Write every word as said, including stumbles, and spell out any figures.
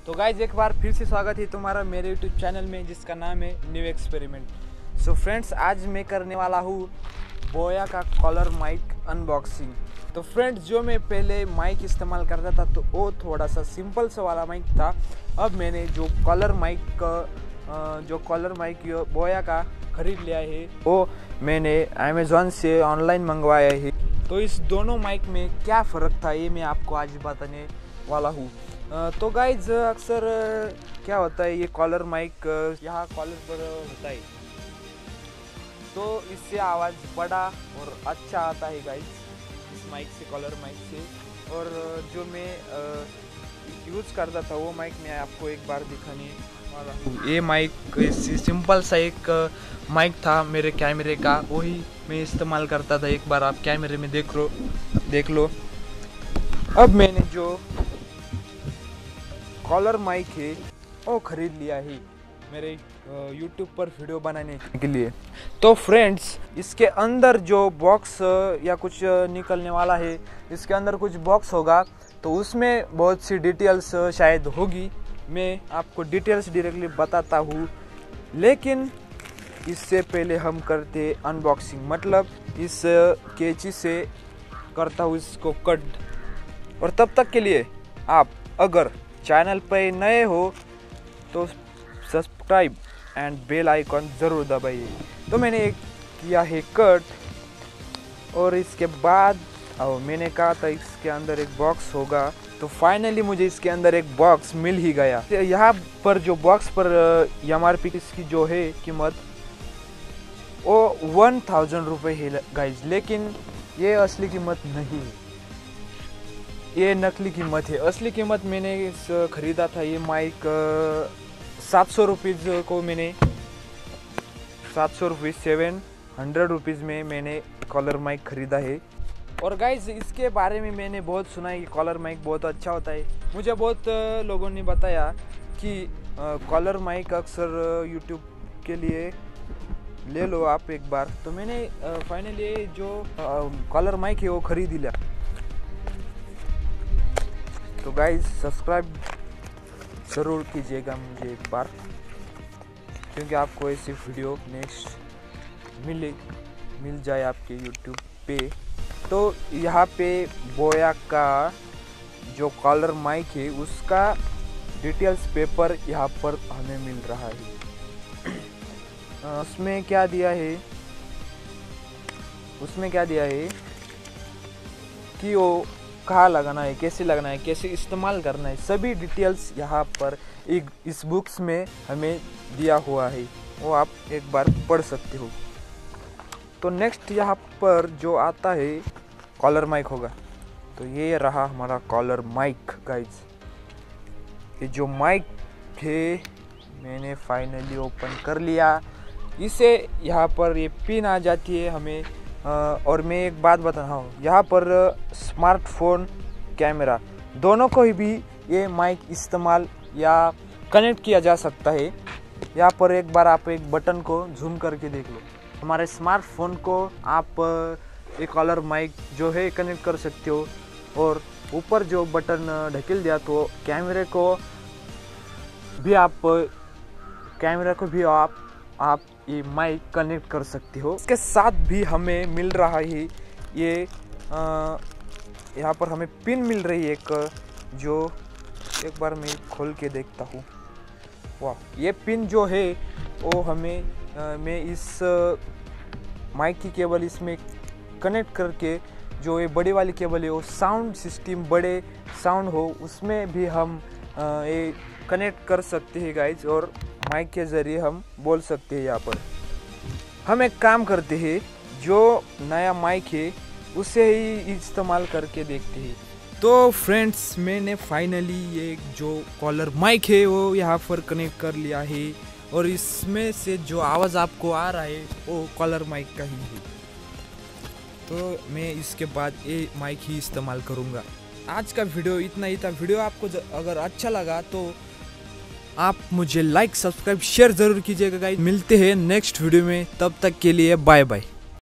तो गाइज एक बार फिर से स्वागत है तुम्हारा मेरे यूट्यूब चैनल में जिसका नाम है न्यू एक्सपेरिमेंट। सो फ्रेंड्स, आज मैं करने वाला हूँ बोया का कॉलर माइक अनबॉक्सिंग। तो फ्रेंड्स, जो मैं पहले माइक इस्तेमाल करता था तो वो थोड़ा सा सिंपल सा वाला माइक था। अब मैंने जो कॉलर माइक जो कॉलर माइक बोया का खरीद लिया है वो मैंने अमेज़ॉन से ऑनलाइन मंगवाया है। तो इस दोनों माइक में क्या फ़र्क था ये मैं आपको आज बताने वाला हूँ। तो गाइज अक्सर क्या होता है, ये कॉलर माइक यहाँ कॉलर पर होता है तो इससे आवाज़ बड़ा और अच्छा आता है गाइज, इस माइक से, कॉलर माइक से। और जो मैं यूज़ करता था वो माइक मैं आपको एक बार दिखाने वाला हूँ। ये माइक सिंपल सा एक माइक था मेरे कैमरे का, वही मैं इस्तेमाल करता था। एक बार आप कैमरे में देख लो देख लो अब मैंने जो कॉलर माइक है वो ख़रीद लिया है मेरे यूट्यूब पर वीडियो बनाने के लिए। तो फ्रेंड्स, इसके अंदर जो बॉक्स या कुछ निकलने वाला है, इसके अंदर कुछ बॉक्स होगा तो उसमें बहुत सी डिटेल्स शायद होगी। मैं आपको डिटेल्स डायरेक्टली बताता हूँ, लेकिन इससे पहले हम करते अनबॉक्सिंग, मतलब इस कैंची से करता हूँ इसको कट। और तब तक के लिए आप अगर चैनल पे नए हो तो सब्सक्राइब एंड बेल आइकॉन ज़रूर दबाइए। तो मैंने एक किया है कट, और इसके बाद और मैंने कहा था इसके अंदर एक बॉक्स होगा, तो फाइनली मुझे इसके अंदर एक बॉक्स मिल ही गया। यहाँ पर जो बॉक्स पर एम आर पी इसकी जो है कीमत वो वन थाउजेंड रुपये है गाइज, लेकिन ये असली कीमत नहीं है, ये नकली कीमत है। असली कीमत मैंने इस ख़रीदा था ये माइक सात सौ रुपीज़ को, मैंने सात सौ रुपीज़ सेवन हंड्रेड रुपीज़ में मैंने कॉलर माइक ख़रीदा है। और गाइज इसके बारे में मैंने बहुत सुना है कि कॉलर माइक बहुत अच्छा होता है। मुझे बहुत लोगों ने बताया कि कॉलर माइक अक्सर यूट्यूब के लिए ले लो आप एक बार। तो मैंने फाइनली जो कॉलर माइक है वो ख़रीद लिया। तो गाइज सब्सक्राइब ज़रूर कीजिएगा मुझे एक बार, क्योंकि आपको ऐसी वीडियो नेक्स्ट मिले मिल जाए आपके यूट्यूब पे। तो यहाँ पे बोया का जो कॉलर माइक है उसका डिटेल्स पेपर यहाँ पर हमें मिल रहा है। उसमें क्या दिया है उसमें क्या दिया है कि वो कहाँ लगाना है, कैसे लगाना है, कैसे इस्तेमाल करना है, सभी डिटेल्स यहाँ पर एक इस बुक्स में हमें दिया हुआ है, वो आप एक बार पढ़ सकते हो। तो नेक्स्ट यहाँ पर जो आता है कॉलर माइक होगा। तो ये रहा हमारा कॉलर माइक गाइज। ये जो माइक है मैंने फाइनली ओपन कर लिया। इसे यहाँ पर ये पिन आ जाती है हमें। और मैं एक बात बता रहा हूँ, यहाँ पर स्मार्टफोन कैमरा दोनों को ही भी ये माइक इस्तेमाल या कनेक्ट किया जा सकता है। यहाँ पर एक बार आप एक बटन को जूम करके देख लो, हमारे स्मार्टफोन को आप एक कॉलर माइक जो है कनेक्ट कर सकते हो। और ऊपर जो बटन ढकेल दिया तो कैमरे को भी आप कैमरे को भी आप आप ये माइक कनेक्ट कर सकते हो। इसके साथ भी हमें मिल रहा है ये यहाँ पर हमें पिन मिल रही है एक, जो एक बार मैं खोल के देखता हूँ। वाह, ये पिन जो है वो हमें आ, मैं इस माइक की केबल इसमें कनेक्ट करके, जो ये बड़ी वाली केबल है वो साउंड सिस्टम बड़े साउंड हो उसमें भी हम आ, ये कनेक्ट कर सकते हैं गाइज। और माइक के ज़रिए हम बोल सकते हैं। यहाँ पर हम एक काम करते हैं, जो नया माइक है उसे ही इस्तेमाल करके देखते हैं। तो फ्रेंड्स, मैंने फाइनली ये जो कॉलर माइक है वो यहाँ पर कनेक्ट कर लिया है, और इसमें से जो आवाज़ आपको आ रहा है वो कॉलर माइक का ही है। तो मैं इसके बाद ये माइक ही इस्तेमाल करूँगा। आज का वीडियो इतना ही था। वीडियो आपको अगर अच्छा लगा तो आप मुझे लाइक, सब्सक्राइब, शेयर ज़रूर कीजिएगा गाइस। मिलते हैं नेक्स्ट वीडियो में, तब तक के लिए बाय बाय।